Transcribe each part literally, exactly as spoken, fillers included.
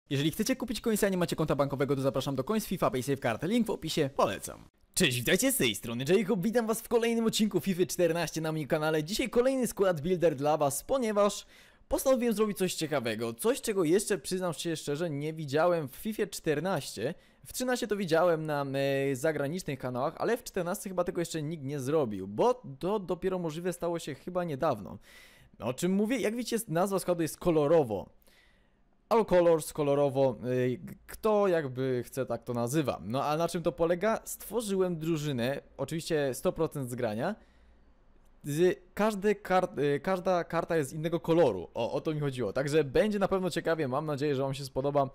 Jeżeli chcecie kupić coinsy, a nie macie konta bankowego, to zapraszam do Coins FIFA PaySafeCard. Link w opisie, polecam. Cześć, witajcie z tej strony Jacob, witam was w kolejnym odcinku FIFA czternaście na moim kanale. Dzisiaj kolejny skład builder dla was, ponieważ postanowiłem zrobić coś ciekawego. Coś, czego jeszcze, przyznam się szczerze, nie widziałem w FIFA czternaście. W trzynaście to widziałem na e, zagranicznych kanałach, ale w czternaście chyba tego jeszcze nikt nie zrobił, bo to dopiero możliwe stało się chyba niedawno. O czym mówię? Jak widzicie, nazwa składu jest kolorowo. All colors, kolorowo, kto jakby chce tak to nazywa. No a na czym to polega? Stworzyłem drużynę, oczywiście sto procent zgrania. Z każdy kart, każda karta jest innego koloru, o, o to mi chodziło. Także będzie na pewno ciekawie, mam nadzieję, że wam się spodoba.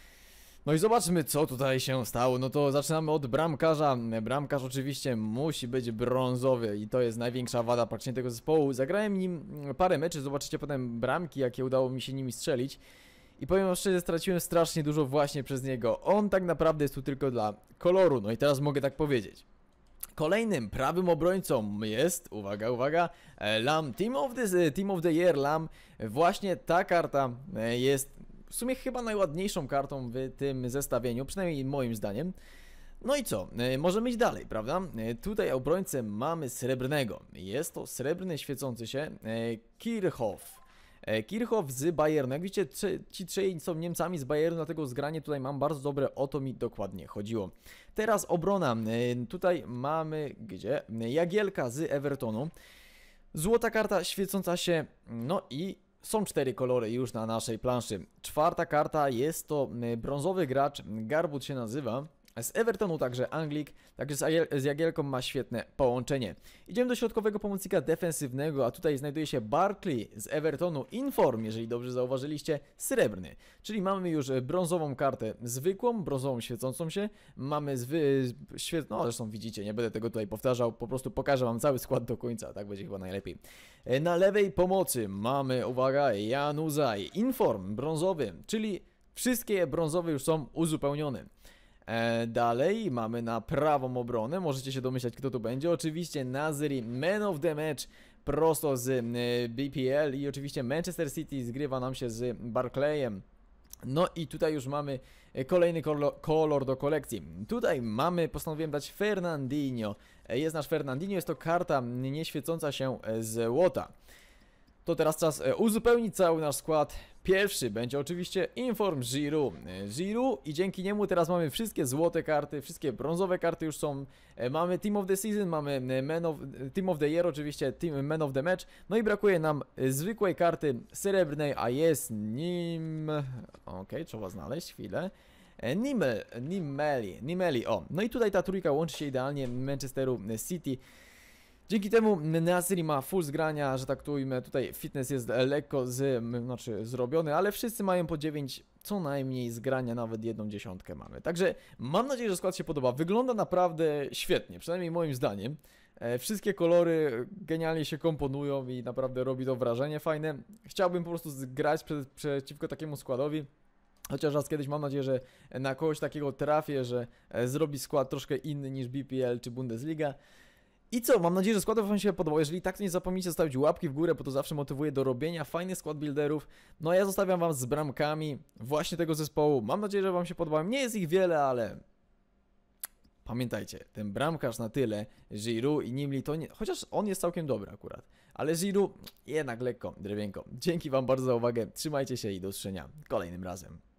No i zobaczmy, co tutaj się stało. No to zaczynamy od bramkarza. Bramkarz oczywiście musi być brązowy i to jest największa wada praktycznie tego zespołu. Zagrałem nim parę meczy, zobaczycie potem bramki, jakie udało mi się nimi strzelić. I powiem wam szczerze, straciłem strasznie dużo właśnie przez niego. On tak naprawdę jest tu tylko dla koloru, no i teraz mogę tak powiedzieć. Kolejnym prawym obrońcą jest, uwaga, uwaga, Lam, Team of the, Team of the Year Lam. Właśnie ta karta jest w sumie chyba najładniejszą kartą w tym zestawieniu, przynajmniej moim zdaniem. No i co? Możemy iść dalej, prawda? Tutaj obrońcę mamy srebrnego. Jest to srebrny, świecący się Kirchhoff. Kirchhoff z Bayernu. Jak widzicie, ci trzej są Niemcami z Bayernu, dlatego zgranie tutaj mam bardzo dobre, o to mi dokładnie chodziło. Teraz obrona. Tutaj mamy, gdzie? Jagielka z Evertonu. Złota karta, świecąca się, no i są cztery kolory już na naszej planszy. Czwarta karta jest to brązowy gracz, Garbutt się nazywa. Z Evertonu także Anglik, także z Jagielką ma świetne połączenie. Idziemy do środkowego pomocnika defensywnego, a tutaj znajduje się Barkley z Evertonu, Inform, jeżeli dobrze zauważyliście, srebrny. Czyli mamy już brązową kartę zwykłą, brązową świecącą się, mamy zwy... świetną, no zresztą widzicie, nie będę tego tutaj powtarzał, po prostu pokażę wam cały skład do końca, tak będzie chyba najlepiej. Na lewej pomocy mamy, uwaga, Januzaj, Inform, brązowy, czyli wszystkie brązowe już są uzupełnione. E, dalej mamy na prawą obronę, możecie się domyślać, kto to będzie. Oczywiście Nasri, Man of the Match, prosto z e, B P L i oczywiście Manchester City zgrywa nam się z Barclayem. No i tutaj już mamy kolejny kolor, kolor do kolekcji. Tutaj mamy, postanowiłem dać Fernandinho. Jest nasz Fernandinho, jest to karta nieświecąca się złota. To teraz czas uzupełnić cały nasz skład. Pierwszy będzie oczywiście Inform Giroud. Giroud i dzięki niemu teraz mamy wszystkie złote karty, wszystkie brązowe karty już są. Mamy Team of the Season, mamy Man of, Team of the Year, oczywiście team, Man of the Match. No i brakuje nam zwykłej karty srebrnej, a jest nim... Ok, trzeba znaleźć chwilę. Nimel, Nimeli, Nimeli, o. No i tutaj ta trójka łączy się idealnie Manchesteru City. Dzięki temu Nasri ma full zgrania, że tak tu ujmę, tutaj fitness jest lekko z, znaczy zrobiony, ale wszyscy mają po dziewięć co najmniej zgrania, nawet jedną dziesiątkę mamy. Także mam nadzieję, że skład się podoba. Wygląda naprawdę świetnie, przynajmniej moim zdaniem. E, wszystkie kolory genialnie się komponują i naprawdę robi to wrażenie fajne. Chciałbym po prostu zgrać przed, przeciwko takiemu składowi. Chociaż raz kiedyś mam nadzieję, że na kogoś takiego trafię, że zrobi skład troszkę inny niż B P L czy Bundesliga. I co? Mam nadzieję, że skład wam się podobał. Jeżeli tak, to nie zapomnijcie zostawić łapki w górę, bo to zawsze motywuje do robienia fajnych skład builderów. No a ja zostawiam wam z bramkami właśnie tego zespołu. Mam nadzieję, że wam się podobało. Nie jest ich wiele, ale... Pamiętajcie, ten bramkarz na tyle, Giroud i Nimli, to nie... Chociaż on jest całkiem dobry akurat. Ale Giroud jednak lekko, drewienko. Dzięki wam bardzo za uwagę. Trzymajcie się i do usłyszenia kolejnym razem.